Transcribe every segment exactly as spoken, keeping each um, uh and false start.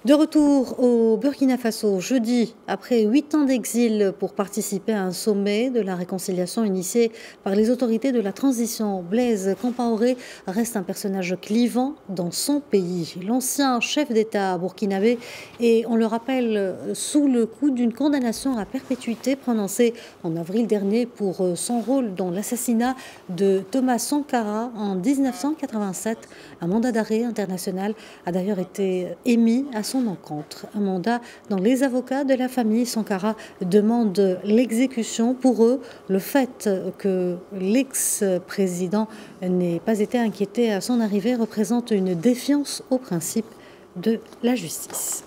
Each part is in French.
De retour au Burkina Faso, jeudi, après huit ans d'exil pour participer à un sommet de la réconciliation initié par les autorités de la transition, Blaise Compaoré reste un personnage clivant dans son pays. L'ancien chef d'État burkinabé est, on le rappelle, sous le coup d'une condamnation à perpétuité prononcée en avril dernier pour son rôle dans l'assassinat de Thomas Sankara en mille neuf cent quatre-vingt-sept. Un mandat d'arrêt international a d'ailleurs été émis à son encontre. Un mandat dont les avocats de la famille Sankara demandent l'exécution. Pour eux, le fait que l'ex-président n'ait pas été inquiété à son arrivée représente une défiance au principe de la justice.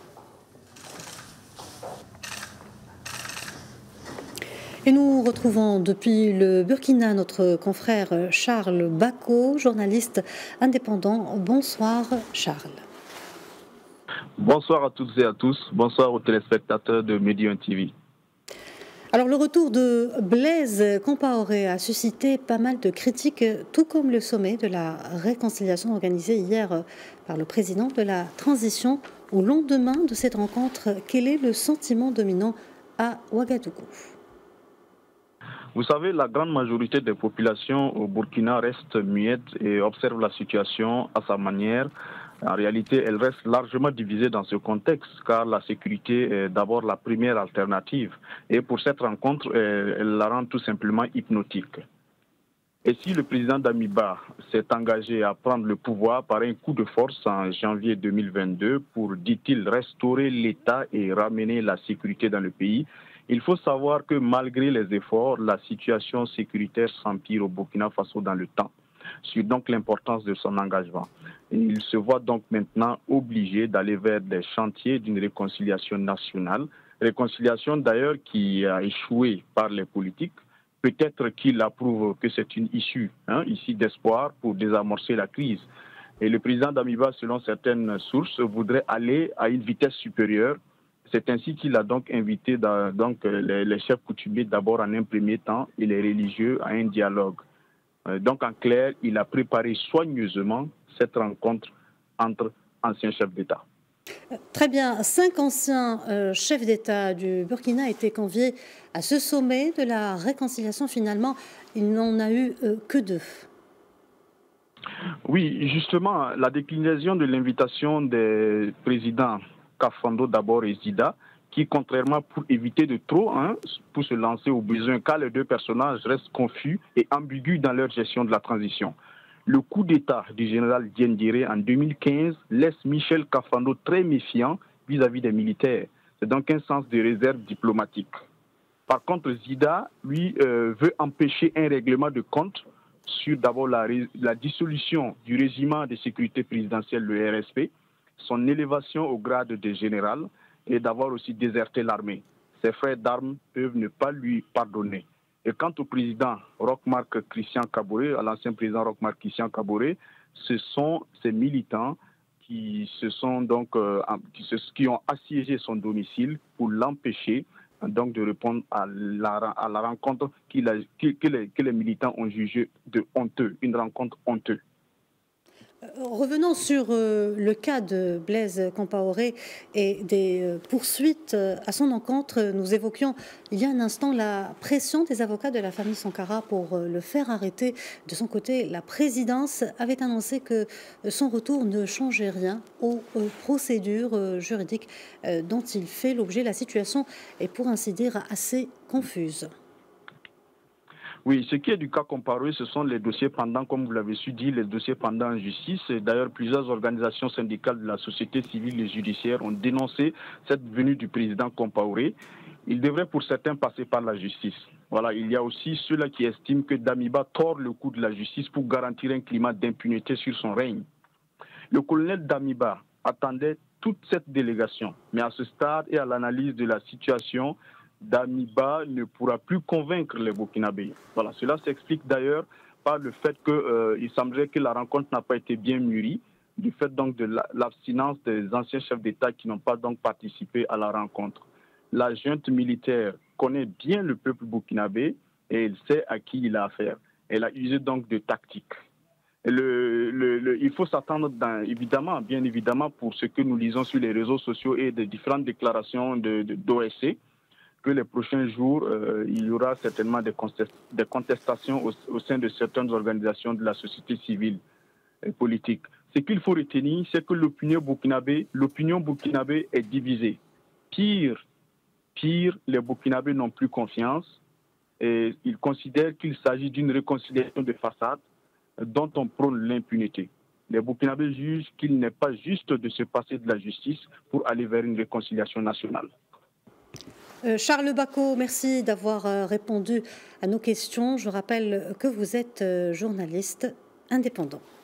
Et nous retrouvons depuis le Burkina notre confrère Charles Bako, journaliste indépendant. Bonsoir Charles. Bonsoir à toutes et à tous. Bonsoir aux téléspectateurs de Médian T V. Alors le retour de Blaise Compaoré a suscité pas mal de critiques, tout comme le sommet de la réconciliation organisé hier par le président de la transition. Au lendemain de cette rencontre, quel est le sentiment dominant à Ouagadougou ? Vous savez, la grande majorité des populations au Burkina reste muette et observe la situation à sa manière. En réalité, elle reste largement divisée dans ce contexte, car la sécurité est d'abord la première alternative. Et pour cette rencontre, elle la rend tout simplement hypnotique. Et si le président Damiba s'est engagé à prendre le pouvoir par un coup de force en janvier deux mille vingt-deux pour, dit-il, restaurer l'État et ramener la sécurité dans le pays, il faut savoir que malgré les efforts, la situation sécuritaire s'empire au Burkina Faso dans le temps, sur donc l'importance de son engagement. Et il se voit donc maintenant obligé d'aller vers des chantiers d'une réconciliation nationale, réconciliation d'ailleurs qui a échoué par les politiques. Peut-être qu'il approuve que c'est une issue, hein, issue d'espoir pour désamorcer la crise. Et le président Damiba, selon certaines sources, voudrait aller à une vitesse supérieure. C'est ainsi qu'il a donc invité dans, donc, les, les chefs coutumiers d'abord en un premier temps et les religieux à un dialogue. Euh, donc en clair, il a préparé soigneusement cette rencontre entre anciens chefs d'État. Très bien. Cinq anciens euh, chefs d'État du Burkina étaient conviés à ce sommet de la réconciliation. Finalement, il n'en a eu euh, que deux. Oui, justement, la déclinaison de l'invitation des présidents Kafando d'abord et Zida, qui, contrairement pour éviter de trop, hein, pour se lancer au besoin, car les deux personnages restent confus et ambigus dans leur gestion de la transition. Le coup d'État du général Diendéré en deux mille quinze laisse Michel Kafando très méfiant vis-à-vis des militaires. C'est donc un sens de réserve diplomatique. Par contre, Zida, lui, euh, veut empêcher un règlement de compte sur d'abord la, la dissolution du régiment de sécurité présidentielle, le R S P, son élévation au grade de général et d'avoir aussi déserté l'armée. Ses frères d'armes peuvent ne pas lui pardonner. Et quant au président Roch-Marc Christian Kaboré, à l'ancien président Roch-Marc Christian Kaboré, ce sont ces militants qui se sont donc euh, qui, se, qui ont assiégé son domicile pour l'empêcher donc de répondre à la, à la rencontre qu'il a, que, que, les, que les militants ont jugé de honteux, une rencontre honteuse. Revenons sur euh, le cas de Blaise Compaoré et des euh, poursuites euh, à son encontre. Nous évoquions il y a un instant la pression des avocats de la famille Sankara pour euh, le faire arrêter. De son côté, la présidence avait annoncé que euh, son retour ne changeait rien aux euh, procédures euh, juridiques euh, dont il fait l'objet. La situation est pour ainsi dire assez confuse. Oui, ce qui est du cas comparé, ce sont les dossiers pendants, comme vous l'avez su dire, les dossiers pendants en justice. Et d'ailleurs, plusieurs organisations syndicales de la société civile et judiciaire ont dénoncé cette venue du président Compaoré. Il devrait pour certains passer par la justice. Voilà, il y a aussi ceux-là qui estiment que Damiba tord le coup de la justice pour garantir un climat d'impunité sur son règne. Le colonel Damiba attendait toute cette délégation, mais à ce stade et à l'analyse de la situation, Damiba ne pourra plus convaincre les Burkinabés. Voilà, cela s'explique d'ailleurs par le fait qu'il euh, semblerait que la rencontre n'a pas été bien mûrie, du fait donc de l'abstinence des anciens chefs d'État qui n'ont pas donc participé à la rencontre. La junte militaire connaît bien le peuple burkinabé et elle sait à qui il a affaire. Elle a usé donc de tactiques. Le, le, le, il faut s'attendre, évidemment, bien évidemment, pour ce que nous lisons sur les réseaux sociaux et des différentes déclarations de, de, d'O S C, que les prochains jours, euh, il y aura certainement des, contest, des contestations au, au sein de certaines organisations de la société civile et politique. Ce qu'il faut retenir, c'est que l'opinion burkinabé, l'opinion burkinabé est divisée. Pire, pire, les Burkinabés n'ont plus confiance et ils considèrent qu'il s'agit d'une réconciliation de façade dont on prône l'impunité. Les Burkinabés jugent qu'il n'est pas juste de se passer de la justice pour aller vers une réconciliation nationale. Euh, Charles Bacot, merci d'avoir euh, répondu à nos questions. Je rappelle que vous êtes euh, journaliste indépendant.